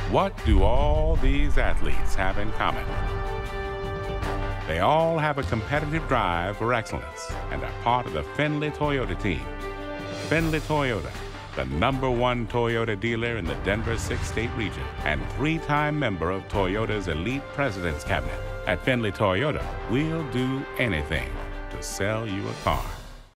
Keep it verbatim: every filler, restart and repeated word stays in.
What do all these athletes have in common? They all have a competitive drive for excellence and are part of the Findlay Toyota team. Findlay Toyota, the number one Toyota dealer in the Denver six-state region and three-time member of Toyota's elite president's cabinet. At Findlay Toyota, we'll do anything to sell you a car.